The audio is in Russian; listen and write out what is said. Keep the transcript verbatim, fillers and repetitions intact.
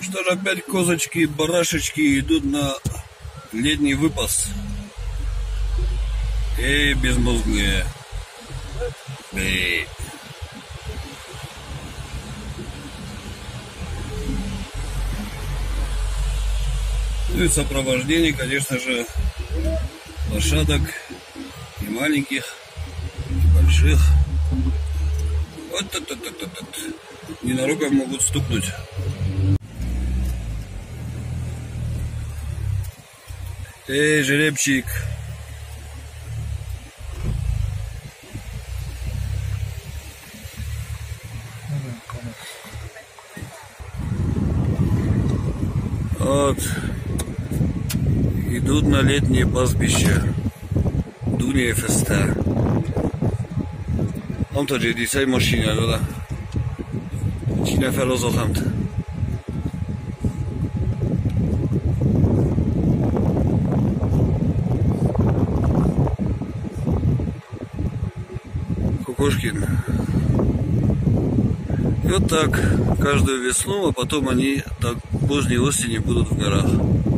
Что ж, опять козочки, барашечки идут на летний выпас. Эй, безмозглые. Эй. Ну и сопровождение, конечно же, лошадок и маленьких, и больших. Вот тут, тут, тут, тут. Ненароком могут стукнуть. Эй, жеребчик. Вот. Идут на летнее пастбище. Дуния феста. Am to je disai mașina ăla. Cine a rozothamt. Кукушкин. И вот так каждую весну, а потом они до поздней осени будут в горах.